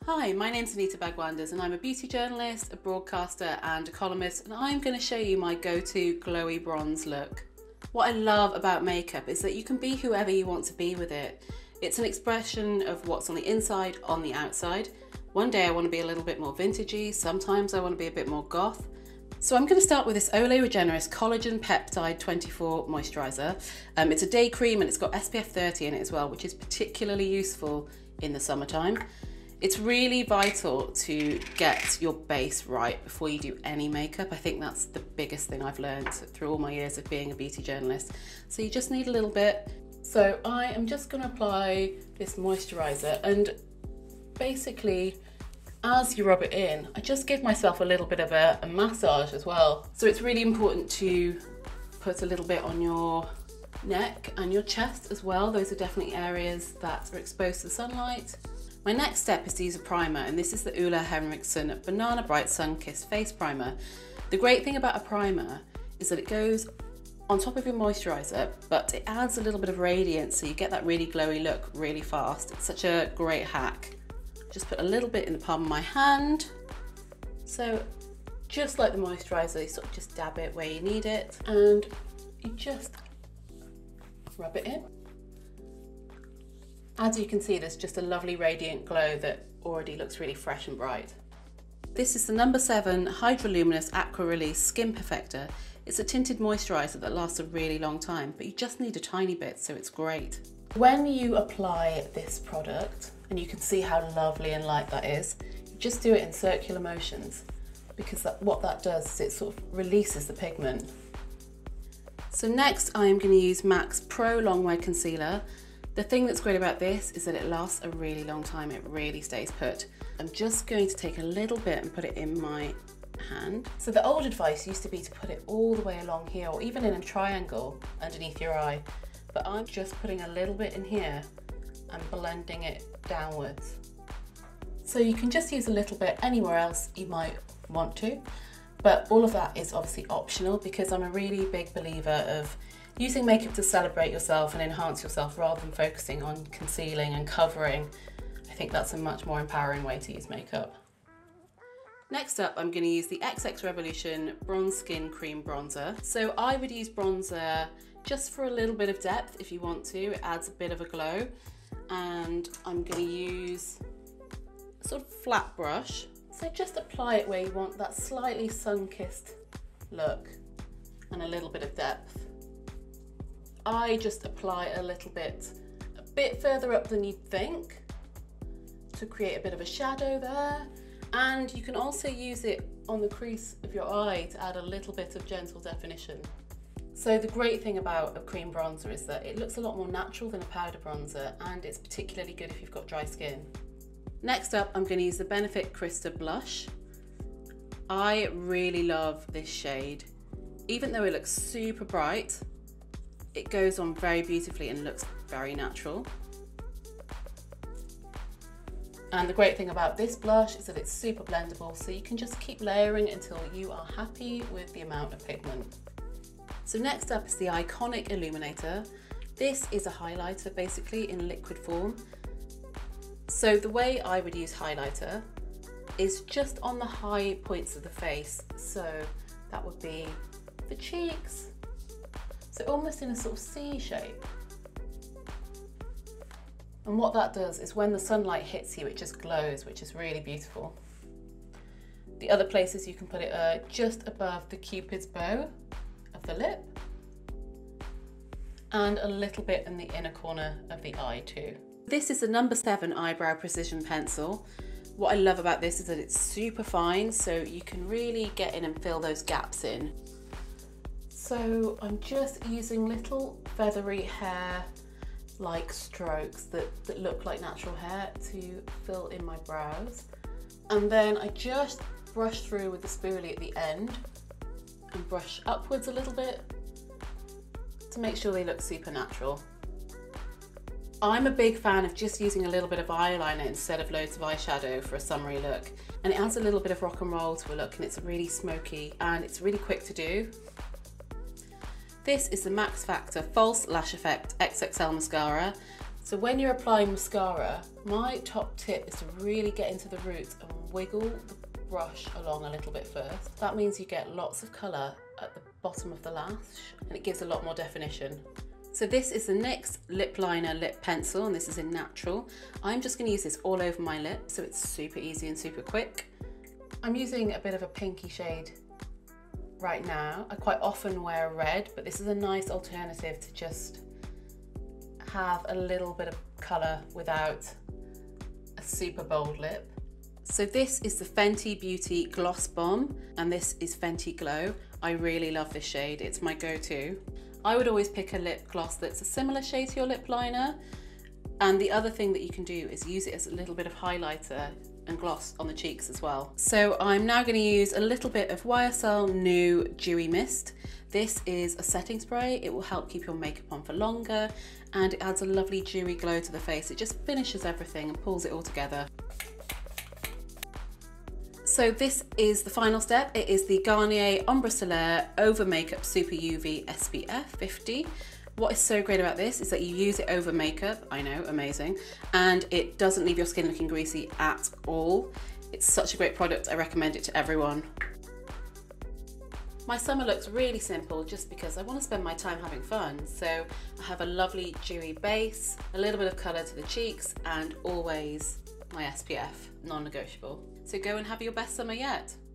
Hi, my name's Anita Bhagwanda and I'm a beauty journalist, a broadcaster and a columnist, and I'm going to show you my go-to glowy bronze look. What I love about makeup is that you can be whoever you want to be with it. It's an expression of what's on the inside, on the outside. One day I want to be a little bit more vintagey, sometimes I want to be a bit more goth. So I'm going to start with this Olay Regenerist Collagen Peptide 24 Moisturiser. It's a day cream and it's got SPF 30 in it as well, which is particularly useful in the summertime. It's really vital to get your base right before you do any makeup. I think that's the biggest thing I've learned through all my years of being a beauty journalist. So you just need a little bit. So I am just going to apply this moisturiser, and basically as you rub it in, I just give myself a little bit of a massage as well. So it's really important to put a little bit on your neck and your chest as well. Those are definitely areas that are exposed to the sunlight. My next step is to use a primer, and this is the Ole Henriksen Banana Bright Sun-Kissed Face Primer. The great thing about a primer is that it goes on top of your moisturiser, but it adds a little bit of radiance, so you get that really glowy look really fast. It's such a great hack. Just put a little bit in the palm of my hand. So just like the moisturiser, you sort of just dab it where you need it, and you just rub it in. As you can see, there's just a lovely radiant glow that already looks really fresh and bright. This is the No. 7 Hydroluminous Aqua Release Skin Perfector. It's a tinted moisturiser that lasts a really long time, but you just need a tiny bit, so it's great. When you apply this product, and you can see how lovely and light that is, you just do it in circular motions, because what that does is it sort of releases the pigment. So next I am going to use MAC's Pro Longwear Concealer. The thing that's great about this is that it lasts a really long time, it really stays put. I'm just going to take a little bit and put it in my hand. So the old advice used to be to put it all the way along here, or even in a triangle underneath your eye, but I'm just putting a little bit in here and blending it downwards. So you can just use a little bit anywhere else you might want to, but all of that is obviously optional, because I'm a really big believer of using makeup to celebrate yourself and enhance yourself rather than focusing on concealing and covering. I think that's a much more empowering way to use makeup. Next up, I'm going to use the XX Revolution Bronze Skin Cream Bronzer. So I would use bronzer just for a little bit of depth if you want to. It adds a bit of a glow. And I'm going to use a sort of flat brush. So just apply it where you want that slightly sun-kissed look and a little bit of depth. I just apply a bit further up than you'd think to create a bit of a shadow there. And you can also use it on the crease of your eye to add a little bit of gentle definition. So the great thing about a cream bronzer is that it looks a lot more natural than a powder bronzer, and it's particularly good if you've got dry skin. Next up, I'm going to use the Benefit Krista Blush. I really love this shade. Even though it looks super bright, it goes on very beautifully and looks very natural. And the great thing about this blush is that it's super blendable, so you can just keep layering until you are happy with the amount of pigment. So next up is the Iconic Illuminator. This is a highlighter basically in liquid form. So the way I would use highlighter is just on the high points of the face. So that would be the cheeks, so almost in a sort of C shape. And what that does is when the sunlight hits you, it just glows, which is really beautiful. The other places you can put it are just above the Cupid's bow of the lip, and a little bit in the inner corner of the eye too. This is the No. 7 Eyebrow Precision Pencil. What I love about this is that it's super fine, so you can really get in and fill those gaps in. So I'm just using little feathery hair like strokes that look like natural hair to fill in my brows. And then I just brush through with the spoolie at the end and brush upwards a little bit to make sure they look super natural. I'm a big fan of just using a little bit of eyeliner instead of loads of eyeshadow for a summery look. And it adds a little bit of rock and roll to a look, and it's really smoky and it's really quick to do. This is the Max Factor False Lash Effect XXL Mascara. So when you're applying mascara, my top tip is to really get into the roots and wiggle the brush along a little bit first. That means you get lots of colour at the bottom of the lash and it gives a lot more definition. So this is the NYX lip liner lip pencil, and this is in natural. I'm just going to use this all over my lip, so it's super easy and super quick. I'm using a bit of a pinky shade right now. I quite often wear red, but this is a nice alternative to just have a little bit of colour without a super bold lip. So this is the Fenty Beauty Gloss Bomb, and this is Fenty Glow. I really love this shade, it's my go-to. I would always pick a lip gloss that's a similar shade to your lip liner, and the other thing that you can do is use it as a little bit of highlighter and gloss on the cheeks as well. So I'm now going to use a little bit of YSL New Dewy Mist. This is a setting spray. It will help keep your makeup on for longer, and it adds a lovely dewy glow to the face. It just finishes everything and pulls it all together. So this is the final step. It is the Garnier Ombre Solaire Over Makeup Super UV SPF 50. What is so great about this is that you use it over makeup, I know, amazing, and it doesn't leave your skin looking greasy at all. It's such a great product, I recommend it to everyone. My summer looks really simple just because I want to spend my time having fun. So I have a lovely dewy base, a little bit of colour to the cheeks, and always my SPF, non-negotiable. So go and have your best summer yet.